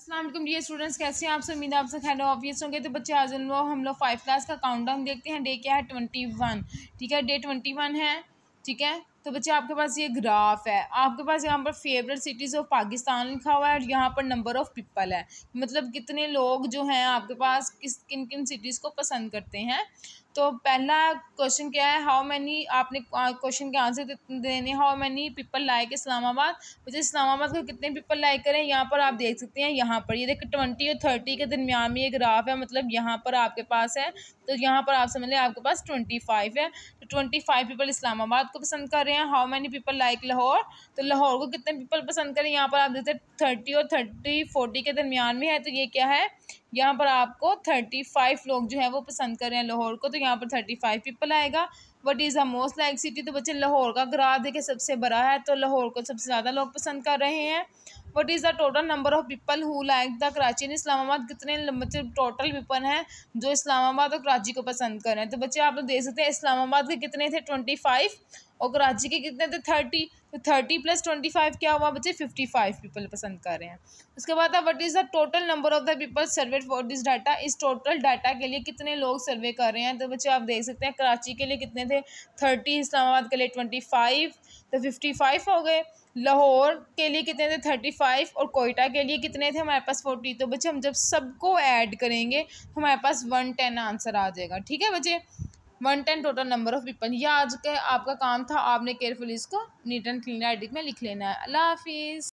अस्सलाम वालेकुम dear students, कैसे हैं आप सब। उम्मीद है आप सब खैर ऑफिस होंगे। तो बच्चे आज हम लोग 5 क्लास का काउंटडाउन देखते हैं। डे क्या है 21, ठीक है, डे 21 है, ठीक है। तो बच्चे आपके पास ये ग्राफ है, आपके पास यहाँ पर फेवरेट सिटीज़ ऑफ पाकिस्तान लिखा हुआ है और यहाँ पर नंबर ऑफ पीपल है, मतलब कितने लोग जो हैं आपके पास किन किन सिटीज़ को पसंद करते हैं। तो पहला क्वेश्चन क्या है, हाउ मैनी, आपने क्वेश्चन के आंसर देने, how many people like Islamabad. मुझे इस्लामाबाद को कितने पीपल लाइक करें, यहाँ पर आप देख सकते हैं। यहाँ पर ये देखिए 20 और 30 के दरमियान में ये ग्राफ है, मतलब यहाँ पर आपके पास है, तो यहाँ पर आप समझ लें आपके पास 25 है। तो 25 पीपल इस्लामाबाद को पसंद कर रहे हैं। How many people like Lahore, तो लाहौर को कितने पीपल पसंद करें, यहाँ पर आप देखते हैं 30 और 40 के दरमियान में है, तो ये क्या है, यहाँ पर आपको 35 लोग जो है वो पसंद कर रहे हैं लाहौर को, तो यहाँ पर 35 पीपल आएगा। What is the most like city, तो बच्चे लाहौर का ग्राफ देखिए सबसे बड़ा है, तो लाहौर को सबसे ज़्यादा लोग पसंद कर रहे हैं। What is the total number of people who like the Karachi in Islamabad, कितने मतलब टोटल पीपल हैं जो इस्लामाबाद और कराची को पसंद कर रहे हैं। तो बच्चे आप लोग देख सकते हैं इस्लामाबाद के कितने थे 25 और कराची के कितने थे 30, तो 30 + 25 क्या हुआ बच्चे 55 पीपल पसंद कर रहे हैं। उसके बाद what is the total number of the people survey for this data, इस टोटल डाटा के लिए कितने लोग सर्वे कर रहे हैं। तो बच्चे आप देख सकते हैं कराची के लिए कितने थे 30, इस्लामाबाद के लिए 25, तो 55 हो गए। लाहौर के लिए कितने थे 35 और कोयटा के लिए कितने थे हमारे पास 40। तो बच्चे हम जब सबको ऐड करेंगे तो हमारे पास 110 आंसर आ जाएगा, ठीक है बच्चे, 110 टोटल नंबर ऑफ पीपल। यह आज का आपका काम था, आपने केयरफुली इसको नीट एंड क्लीन राइटिंग में लिख लेना है। अल्लाह हाफिज़।